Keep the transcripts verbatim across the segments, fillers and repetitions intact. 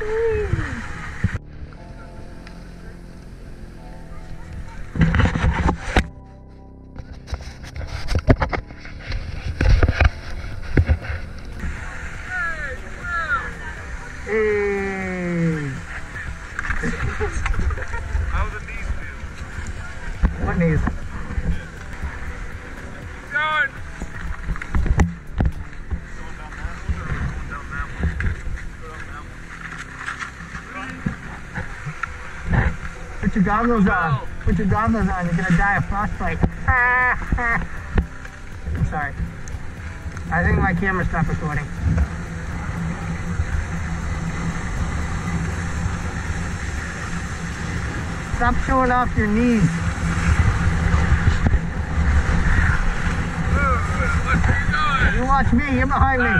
How the knees feel? What knees? Going! Going down that one or going down that one? Go down that one. Put your goggles on. Put your goggles on. You're gonna die of frostbite. I'm sorry. I think my camera stopped recording. Stop showing off your knees. You watch me, you're behind me.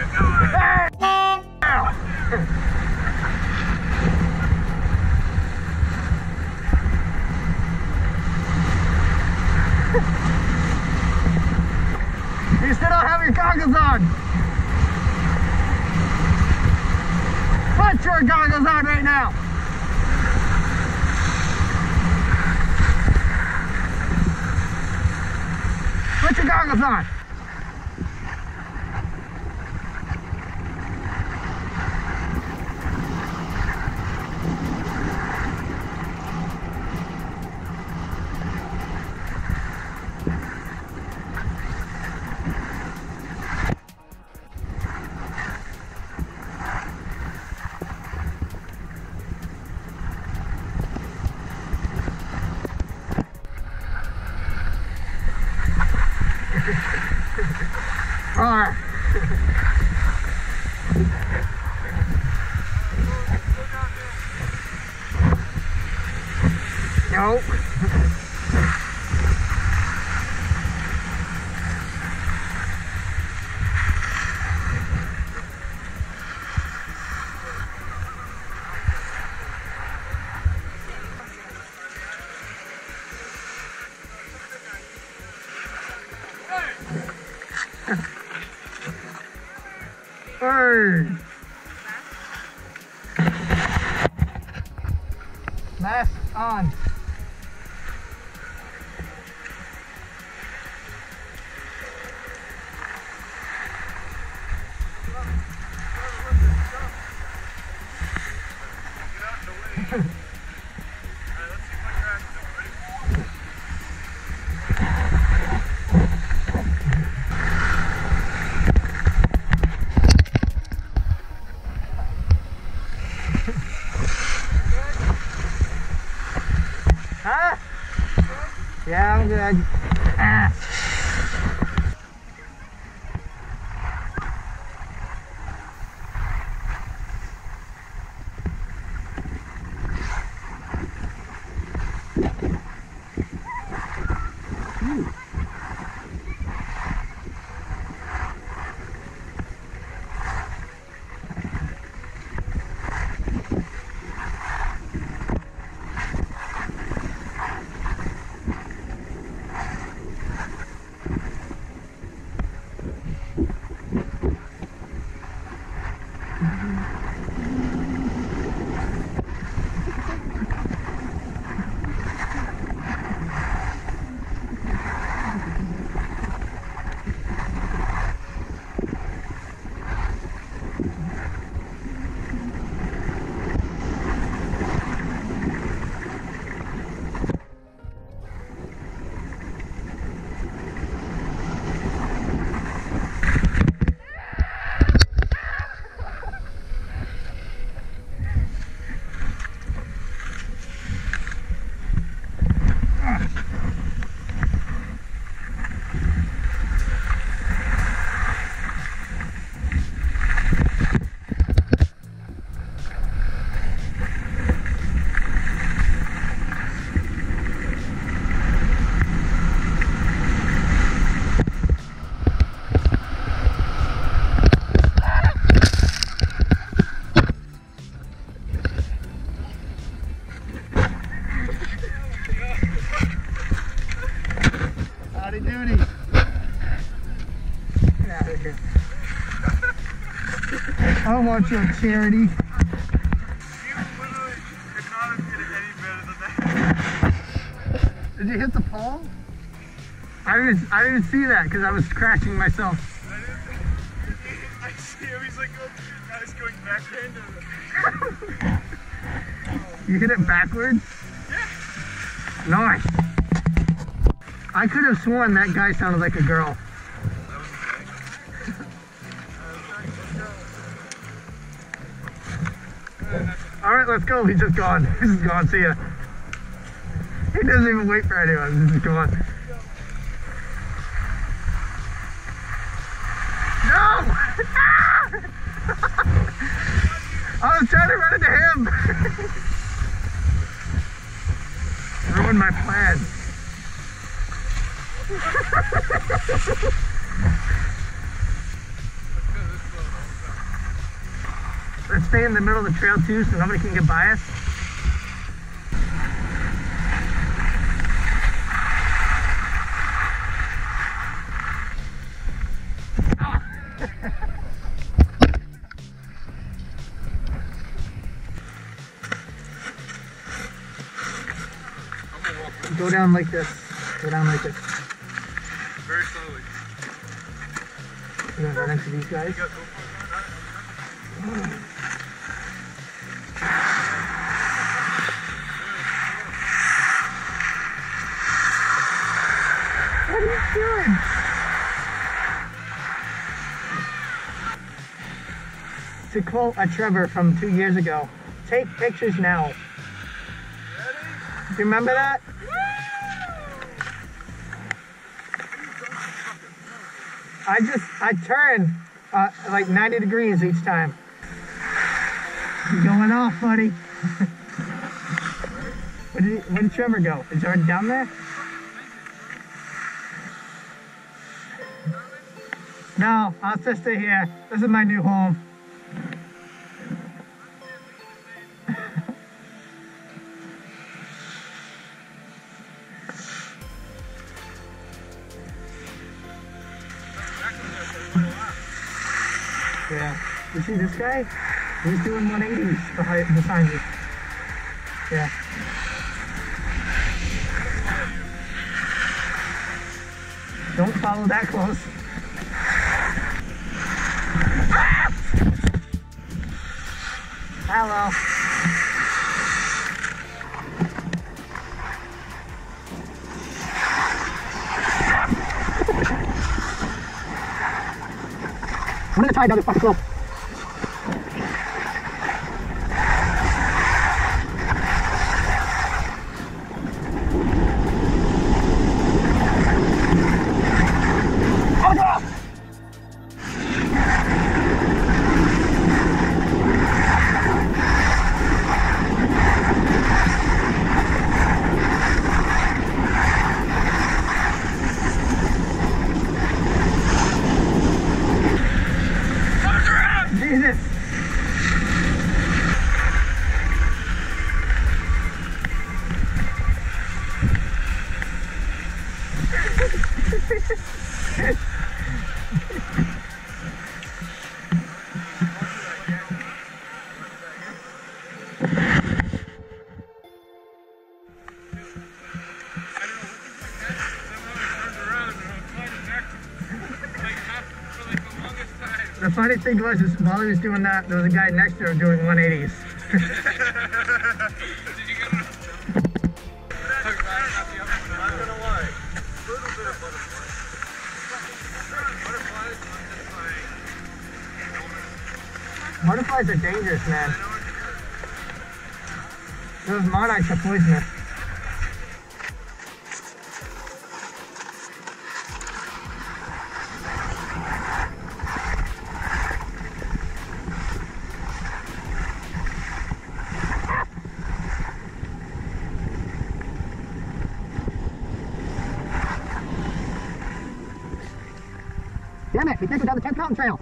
You still don't have your goggles on. Put your goggles on right now. Put your goggles on. Alright. Nope. Hey. Mask on. Huh? Yeah, I'm good. Ah. Howdy doody. Get out of here. I don't want your charity. Did you hit the pole? I didn't. I didn't see that because I was crashing myself. I didn't. I see him. He's like, oh, I was going backhand. You hit it backwards? Yeah. Nice. I could have sworn that guy sounded like a girl. All right, let's go. He's just gone. He's just gone. See ya. He doesn't even wait for anyone. He's just gone. No! I was trying to run into him. Ruined my plan. Let's stay in the middle of the trail too so nobody can get by us. Go down like this. Go down like this. Very slowly. You're gonna run into these guys. What are you doing? To quote a Trevor from two years ago, take pictures now. Ready? Do you remember that? I just, I turn uh, like ninety degrees each time. You're going off, buddy. Where did, where did Trevor go? Is he already down there? No, I'll just stay here. This is my new home. Yeah. You see this guy? He's doing one eighties behind, behind you. Yeah. Don't follow that close. Hello. I'm gonna try down this fucking slope. Oh God! Jesus! The funny thing was, is while he was doing that, there was a guy next to him doing one eighties. Did you get one? I'm gonna lie. A little bit of butterflies. Butterflies, Butterflies are dangerous, man. Those monarchs are poisonous. Damn it, we can't go down the tenth Mountain Trail.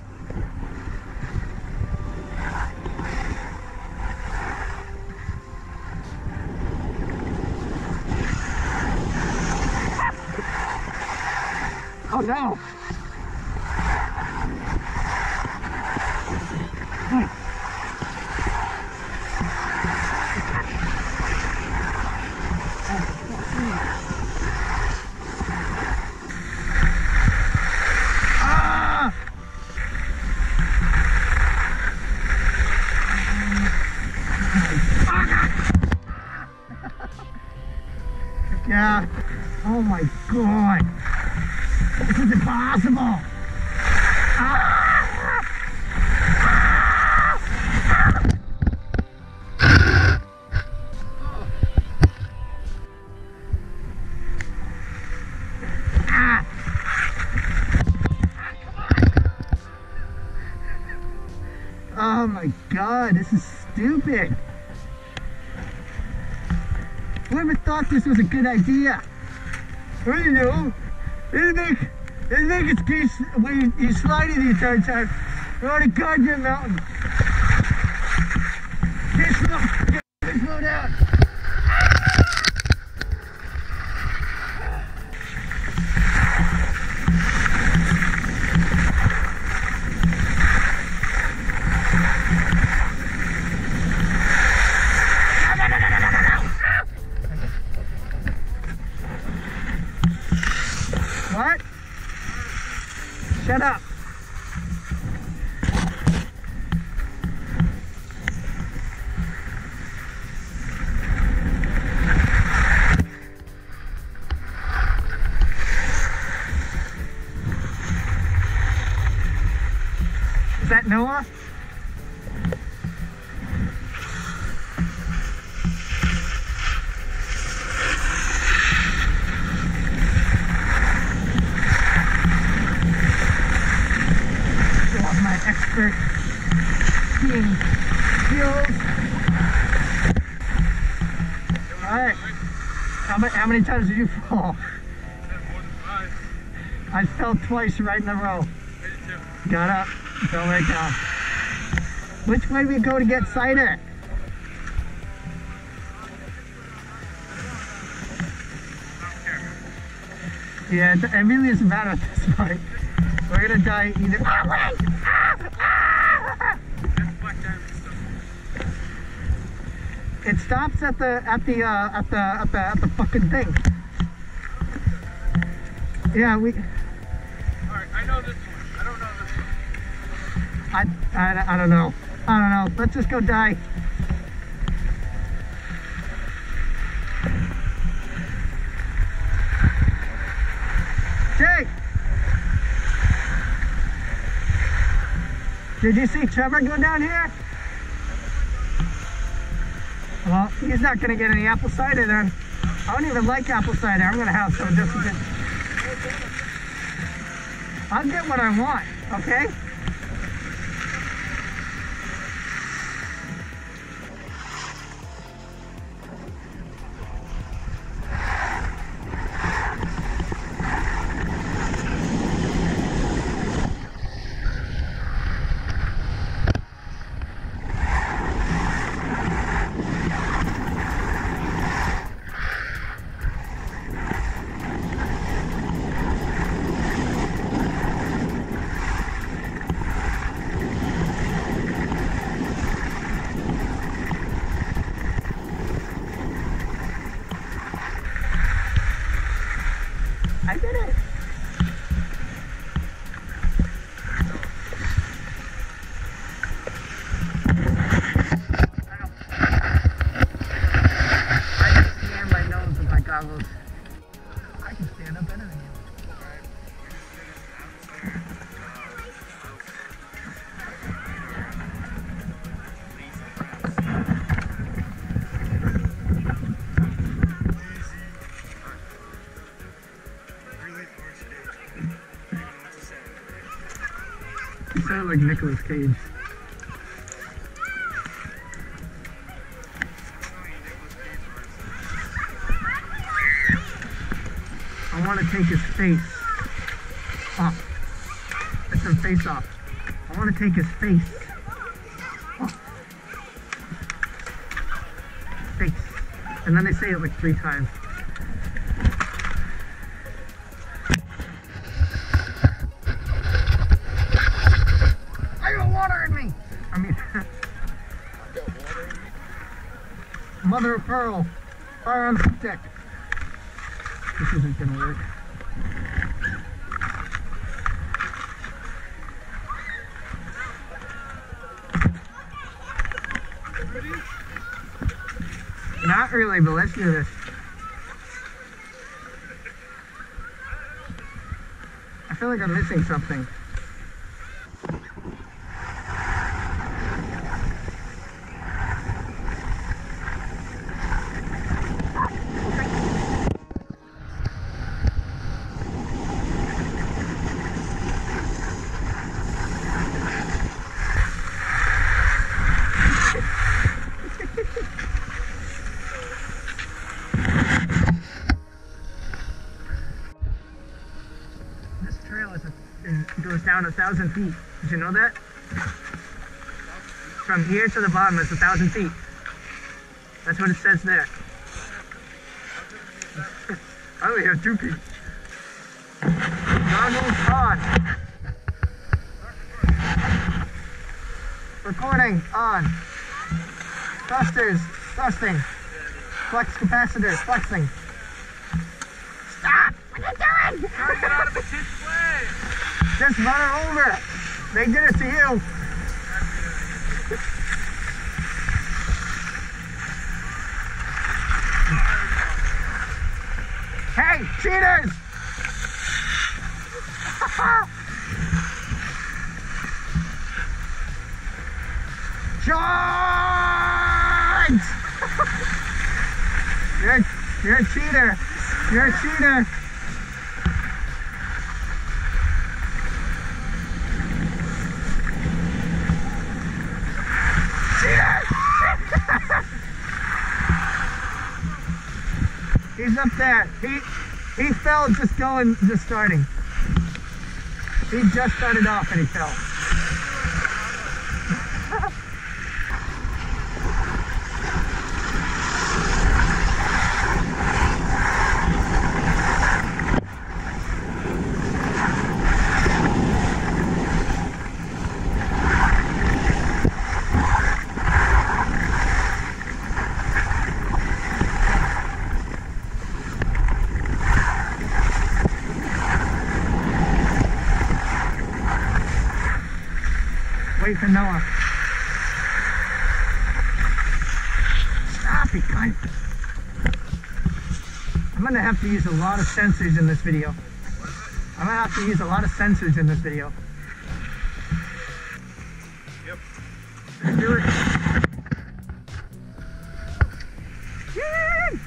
Oh no! Yeah. Oh my God. This is impossible. Ah! Oh my God, this is stupid. Whoever thought this was a good idea? What do you know? They think, they think it's case when you, you're sliding the entire time. You're on a goddamn mountain. Can't slow, can't slow down. What? Shut up. Is that Noah? Expert skiing skills. Alright. How many, how many times did you fall? More than five. I fell twice right in a row. I did too. Got up, fell right down. Which way do we go to get cider? Yeah, it, it really doesn't matter at this point. We're gonna die either. It stops at the at the uh, at the at the at the fucking thing. Yeah, we. Alright, I know this one. I don't know this one. I, I I don't know. I don't know. Let's just go die. Jake! Did you see Trevor go down here? Well, he's not going to get any apple cider then. I don't even like apple cider. I'm going to have some just because. I'll get what I want, okay? I did it. I can stand my nose with my goggles. I can stand up better than you. You sound like Nicolas Cage. I want to take his face off. That's his face off. I want to take his face off. Face. And then they say it like three times. I mean, mother of pearl, fire on the stick. This isn't gonna work. Not really, but let's do this. feel like I'm missing something. It goes down a thousand feet. Did you know that? From here to the bottom is a thousand feet. That's what it says there. I only have two feet. Goggles on. Recording on. Thrusters, thrusting. Flex capacitor, flexing. Stop! What are you doing? Trying to get out of the kid's way. Just run her over. They did it to you. Hey, cheaters! Charge! You're, you're a cheater. You're a cheater. He's up there. He he fell just going, just starting. He just started off and he fell. Wait for Noah. Stop it, cunt. I'm gonna have to use a lot of sensors in this video. I'm gonna have to use a lot of sensors in this video. Yep. Let's do it. Yay!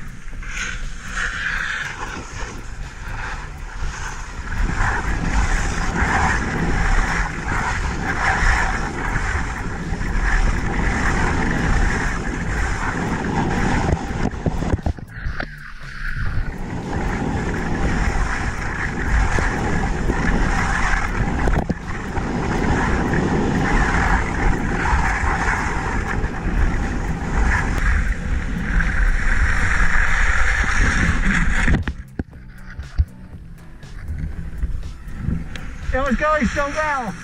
It was going so well.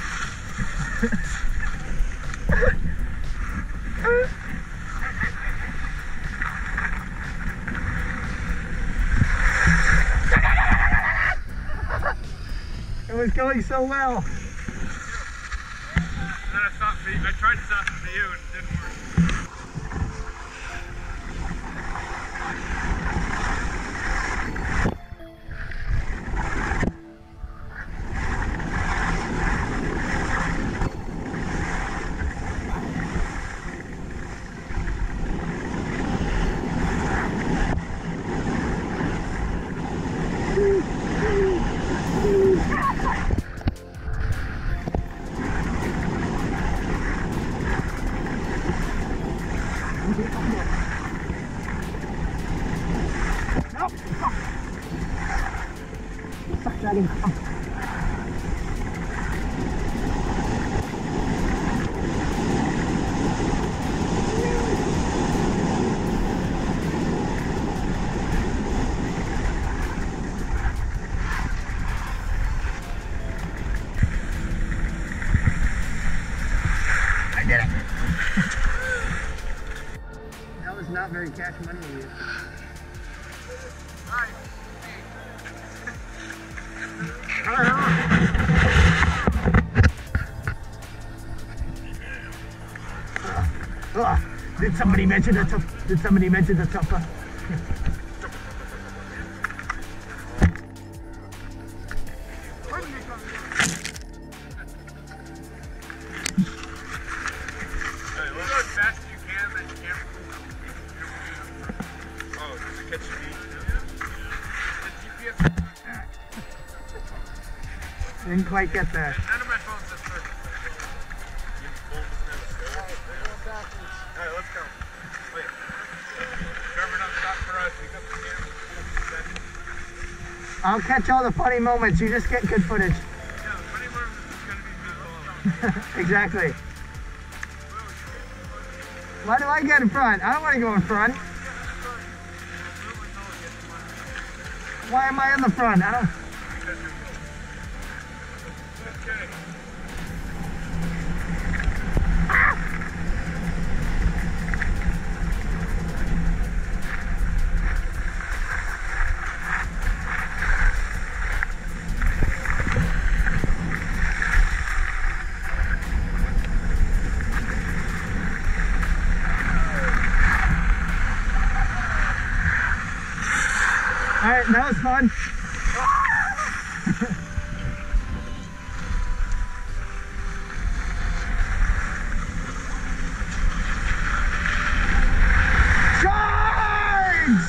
It was going so well. And then I stopped for you. I tried to stop for you and it didn't work. Nope. Stop dragging. Oh. I did it. That was not very cash money to you. Uh, did somebody mention the top? Did somebody mention the topper? Didn't quite get there. None of my phones are perfect. Alright, let's go. Wait. Trevor, don't stop for us. We got the camera. I'll catch all the funny moments. You just get good footage. Yeah, the funny moments is going to be visual. Exactly. Why do I get in front? I don't want to go in front. Why am I in the front? I don't... Okay. Alright, that was fun. Charge!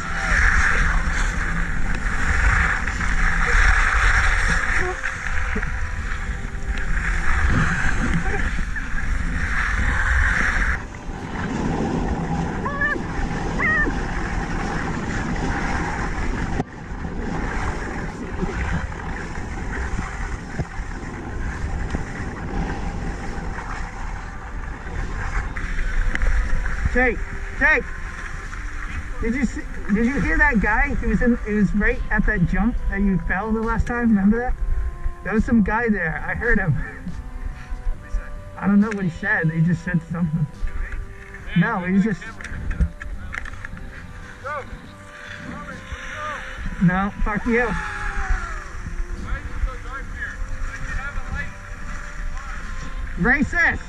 Jake, Jake, did you see, did you hear that guy? He was in, it was right at that jump that you fell the last time. Remember that? There was some guy there. I heard him. I don't know what he said. He just said something. No, he was just. No, fuck you. Racist.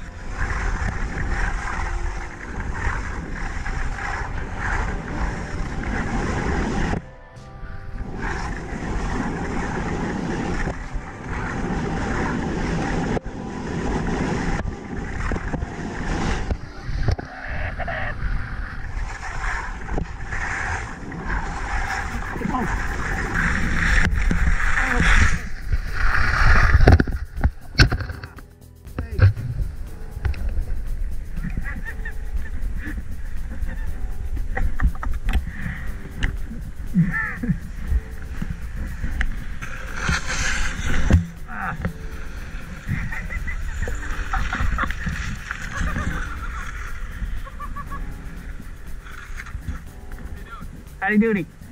Howdy doody.